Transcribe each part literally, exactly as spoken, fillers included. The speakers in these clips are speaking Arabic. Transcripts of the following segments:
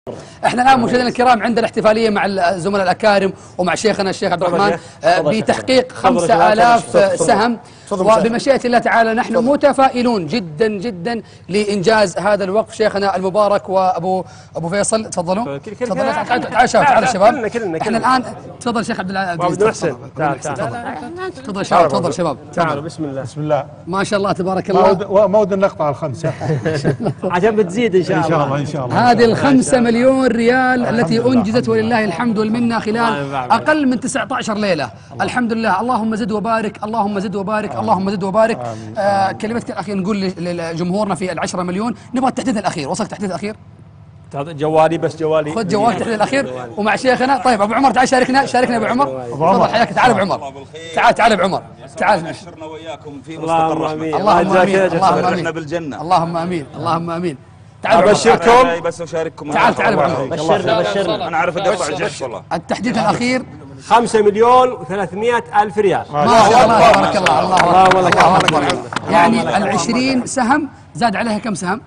احنا الان مشاهدينا الكرام عندنا احتفاليه مع الزملاء الاكارم ومع شيخنا الشيخ عبد الرحمن بتحقيق خمسة آلاف سهم، وبمشيئة الله تعالى نحن متفائلون جدا جدا لإنجاز هذا الوقف. شيخنا المبارك وأبو أبو فيصل تفضلوا. تفضلوا تعال شباب، تعال شباب. احنا الآن تفضل شيخ عبد العزيز. محسن تفضل شباب، تفضل شباب. تعالوا بسم الله. بسم الله ما شاء الله تبارك الله. ما ودنا نقطع الخمسة عشان بتزيد إن شاء الله. إن شاء الله إن شاء الله. هذه الخمسة مليون ريال التي أنجزت ولله الحمد والمنة خلال أقل من تسعة عشر ليلة. الحمد لله. اللهم زد وبارك، اللهم زد وبارك، اللهم زد وبارك. آه كلمتك الأخير نقول لجمهورنا في العشرة مليون، نبغى التحديث الأخير. وصلك التحديث الأخير؟ جوالي بس جوالي. خذ جوال التحديث الأخير ومع شيخنا. طيب أبو عمر تعال شاركنا، شاركنا أبو عمر. تفضل حياك. تعال أبو عمر. تعال تعال أبو عمر. تعال. نشرنا وإياكم في اللهم آمين. اللهم آمين. اللهم آمين. بالجنة. اللهم آمين. اللهم آمين. تعال أبشركم بس أشارككم. تعال تعال أبو عمر. بشرنا بشرنا. أنا أعرف أقطع الجيش والله. التحديث الأخير خمسة مليون وثلاثمائة ألف ريال. ما شاء الله تبارك الله. الله أكبر. يعني العشرين سهم زاد عليها كم سهم؟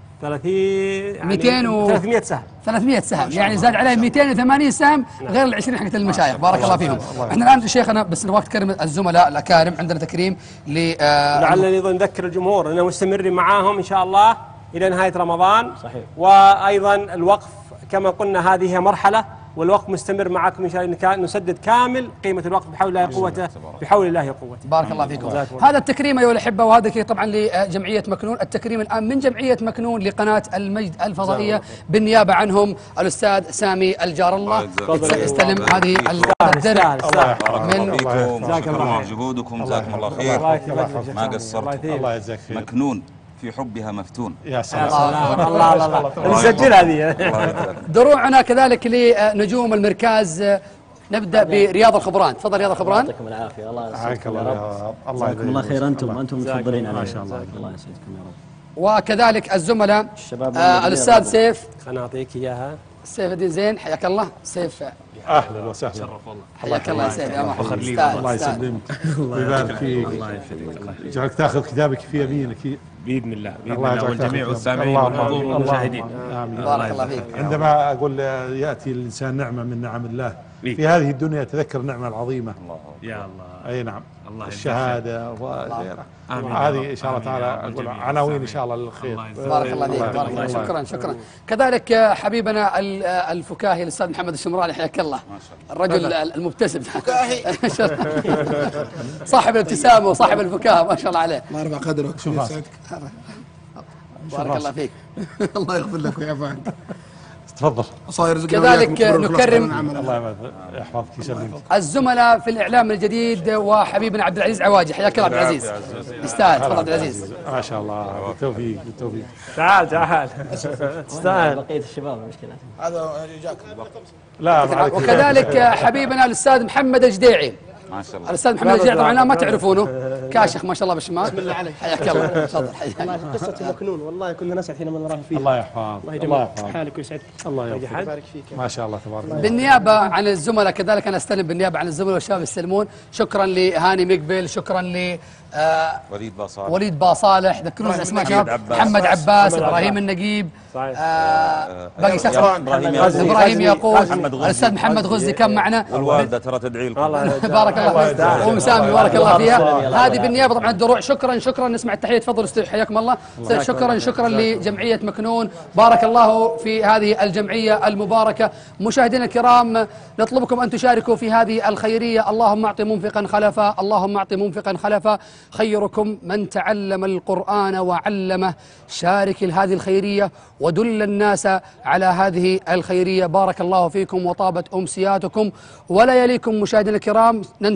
ثلاثين مئتين و ثلاثمائة سهم. ثلاثمائة سهم، يعني زاد عليه مئتين وثمانين سهم غير العشرين حقت المشايخ. بارك الله فيهم. احنا الان شيخنا بس نبغاك تكرم الزملاء الاكارم، عندنا تكريم ل لعلنا ايضا نذكر الجمهور اننا مستمرين معاهم ان شاء الله الى نهايه رمضان. صحيح. وايضا الوقف كما قلنا هذه هي مرحله، والوقف مستمر معكم ان شاء الله، نسدد كامل قيمه الوقف بحول الله قوته، بحول الله قوته. بارك الله فيكم. هذا التكريم ايها الاحبه، وهذا طبعا لجمعيه مكنون. التكريم الان من جمعيه مكنون لقناه المجد الفضائيه بالنيابه عنهم الاستاذ سامي الجار الله يستلم هذه الدرع من جزاكم الله جهودكم، جزاكم الله خير، ما قصرت. الله يجزاك خير. مكنون في حبها مفتون. يا سلام. الله الله الله. نسجل هذه. دروعنا كذلك لنجوم المركز. نبدا برياض الخبران. تفضل رياض الخبران. يعطيكم العافيه. الله يسعدكم يا رب. الله يجزاكم الله خير. انتم انتم متفضلين علينا. ما شاء الله. الله يسعدكم يا رب. وكذلك الزملاء آه الاستاذ سيف. خلنا نعطيك اياها. سيف الدين زين، حياك الله. سيف اهلا وسهلا. شرف والله. حياك الله يا سيف يا مرحبا. الله يسلمك ويبارك فيك. الله يخليك. يجعلك تاخذ كتابك في يمينك باذن الله. باذن الله والجميع والسامعين والحضور والمشاهدين. بارك الله فيك. عندما اقول ياتي الانسان نعمه من نعم الله في هذه الدنيا، تذكر النعمه العظيمه. يا الله. اي نعم. الله الشهاده وغيرها. هذه ان شاء الله تعالى اقول عناوين ان شاء الله للخير. بارك الله فيك. بارك الله. شكرا شكرا. كذلك حبيبنا الفكاهي الاستاذ محمد الشمراني، حياك الله. الرجل المبتسم صاحب الابتسامه وصاحب الفكاهه، ما شاء الله عليه. الله يرفع قدرك. شوف بارك الله فيك. الله يغفر لك ويعفو عنك. تفضل. كذلك نكرم الله يحفظك ويسلمك الزملاء في الاعلام الجديد وحبيبنا عبد العزيز عواجي. حياك الله عبد العزيز. يستاهل. تفضل عبد العزيز. ما شاء الله. بالتوفيق بالتوفيق. تعال تعال. تستاهل. بقيه الشباب مشكله. هذا جاك. لا معك. وكذلك حبيبنا الاستاذ محمد الجديعي. ما شاء الله. الاستاذ محمد الجديعي طبعا ما تعرفونه، كاشخ ما شاء الله بالشمال. بسم الله عليك. حياك الله. تفضل. حياك الله. قصة مكنون والله كنا نسعد حينما نراها فيها. الله يحفظك. الله يحفظك. حالك ويسعدك. الله يبارك فيك. ما شاء الله تبارك الله. بالنيابه عن الزملاء كذلك انا استلم بالنيابه عن الزملاء والشباب يستلمون. شكرا لهاني مقبل، شكرا ل آه وليد باصالح، وليد باصالح، ذكرونا الاسماء شباب. محمد عباس، ابراهيم النقيب، آه باقي شخص ابراهيم ياقوت، الاستاذ محمد غزي كان معنا، والوالده ترى تدعي لكم. بارك الله فيك. ام سامي بارك الله فيها. هذه بالنيابه طبعا الدروع. شكرا شكرا. نسمع التحيه. تفضل استاذ حياكم الله. شكرا شكرا لجمعيه مكنون. بارك الله في هذه الجمعيه المباركه. مشاهدينا الكرام نطلبكم ان تشاركوا في هذه الخيريه. اللهم اعط منفقا خلفا، اللهم اعط منفقا خلفا. خيركم من تعلم القرآن وعلمه. شارك هذه الخيرية ودل الناس على هذه الخيرية. بارك الله فيكم وطابت أمسياتكم. ولا يليكم مشاهدينا الكرام.